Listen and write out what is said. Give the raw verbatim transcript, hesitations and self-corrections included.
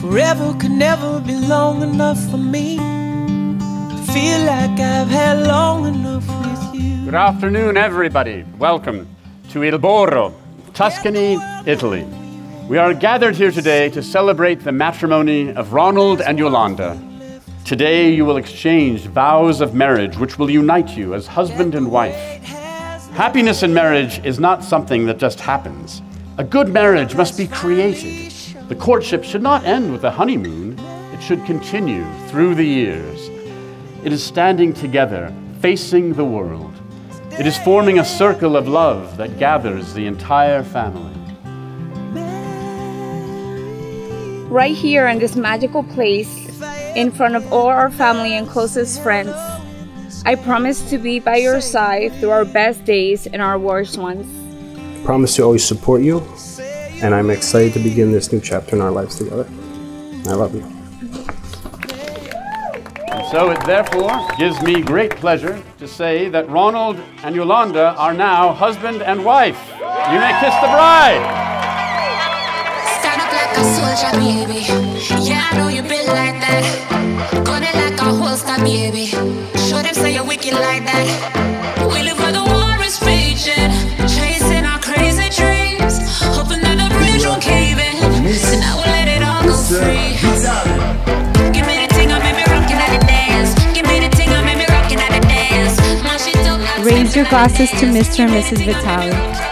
Forever could never be long enough for me to feel like I've had long enough with you. Good afternoon, everybody. Welcome to Il Borro, Tuscany, Italy. We are gathered here today to celebrate the matrimony of Ronald and Yolanda. Today you will exchange vows of marriage which will unite you as husband and wife. Happiness in marriage is not something that just happens. A good marriage must be created. The courtship should not end with a honeymoon. It should continue through the years. It is standing together, facing the world. It is forming a circle of love that gathers the entire family. Right here in this magical place, in front of all our family and closest friends, I promise to be by your side through our best days and our worst ones. I promise to always support you, and I'm excited to begin this new chapter in our lives together. I love you. And so it therefore gives me great pleasure to say that Ronald and Yolanda are now husband and wife. You may kiss the bride. Stand up like a soldier, baby. Yeah, I know you built like that. Gun it like a holster, baby. Show them say you're wicked like that. We live where the war is raging, chasing our crazy dreams, hoping that the bridge won't cave in. So now we'll let it all go free. Give me the thing, I made me rockin' at the dance. Give me the thing, I made me rockin' at the dance. Raise your glasses to Mister and Missus Vitale.